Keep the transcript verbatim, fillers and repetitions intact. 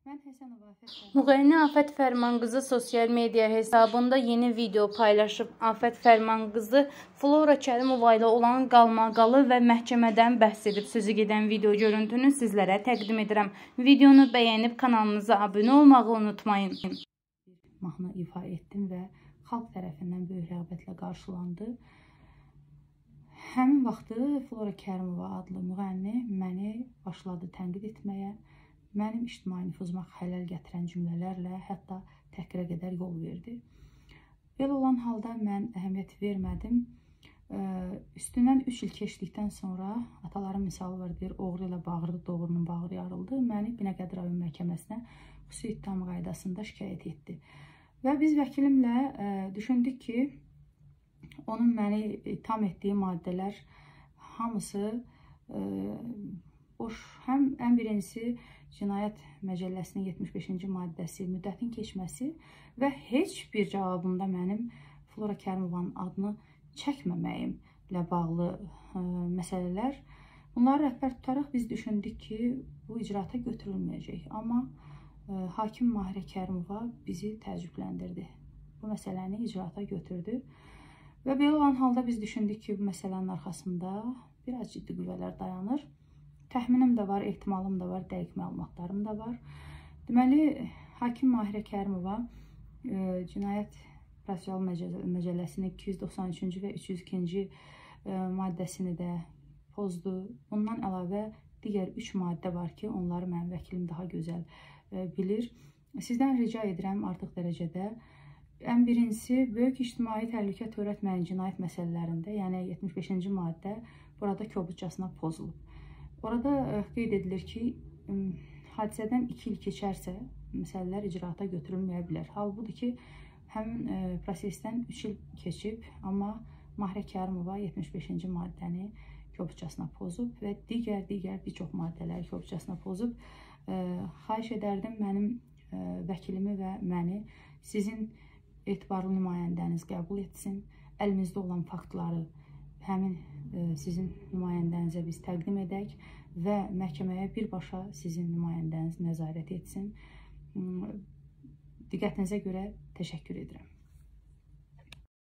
Mən Həsənova Afət Fərman. Müğənni Afət Fərman qızı sosial media hesabında yeni video paylaşıb. Afət Fərman qızı Flora Kərimova ilə olan qalmaqalı və məhkəmədən bəhs edib. Sözü gedən video görüntünü sizlərə təqdim edirəm. Videonu bəyənib kanalımıza abunə olmağı unutmayın. Mahnı ifa etdim və xalq tərəfindən böyük rəğbətlə qarşılandı. Həmin vaxtı Flora Kərimova adlı müğənni məni başladı tənqid etməyə. Mənim ictimai nüfuzuma xələl gətirən cümlələrlə hətta təhqirə qədər yol verdi. Belə olan halda mən əhəmiyyət vermədim. Üstündən üç il keçdikdən sonra ataların misalı var, deyir, oğru ilə bağırdı, doğrunun bağrı yarıldı. Məni Binəqədi rayon məhkəməsinə xüsusi ittiham qaydasında şikayət etdi. Və biz vəkilimlə düşündük ki, onun məni itham etdiyi maddələr hamısı boş. Həm ən birincisi Cinayət Məcəlləsinin yetmiş beşinci maddəsi, müddətin keçməsi və heç bir cavabında mənim Flora Kərimovanın adını çəkməməyimlə bağlı ə, məsələlər. Bunları rəhbər tutaraq biz düşündük ki, bu icraata götürülməyəcək. Amma ə, hakim Mahirə Kərimova bizi təəccübləndirdi. Bu məsələni icraata götürdü. Və belə olan halda biz düşündük ki, bu məsələnin arxasında biraz ciddi qüvvələr dayanır. Təxminim də var, ehtimalım da var, dəqiq məlumatlarım da var. Deməli, hakim Mahirə Kərimova e, Cinayət Prosessual Məcəlləsinin iki yüz doxsan üçüncü və üç yüz ikinci e, maddəsini də pozdu. Bundan əlavə digər üç maddə var ki, onları mənim vəkilim daha gözəl e, bilir. Sizdən rica edirəm artıq dərəcədə. Ən birincisi, böyük ictimai təhlükə törətməyən cinayət məsələlərində, yəni yetmiş beşinci maddə burada kobudcasına pozulub. Orada qeyd edilir ki, hadisədən iki il keçərsə, məsələlər icraata götürülməyə bilər. Halbuki ki, həmin prosesdən üç il keçib, amma Mahirə Kərimova yetmiş beşinci maddəni kobudcasına pozub və digər-digər bir çox maddələri kobudcasına pozub. Xahiş edərdim mənim vəkilimi və məni sizin etibarlı nümayəndəniz qəbul etsin. Əlimizdə olan faktları həmin sizin nümayəndənizə biz təqdim edək və məhkəməyə birbaşa sizin nümayəndəniz nəzarət etsin. Diqqətinizə görə təşəkkür edirəm.